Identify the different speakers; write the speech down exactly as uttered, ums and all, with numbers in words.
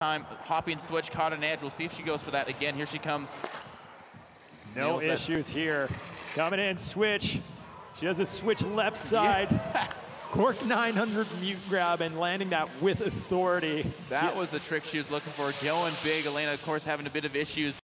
Speaker 1: time. Hopping switch, caught an edge. We'll see if she goes for that again. Here she comes.
Speaker 2: No
Speaker 1: Nails
Speaker 2: issues
Speaker 1: that.
Speaker 2: here. Coming in, switch. She has a switch left side.
Speaker 1: Yeah.
Speaker 2: Cork nine hundred mute grab and landing that with authority.
Speaker 1: That was the trick she was looking for. Going big. Elena, of course, having a bit of issues.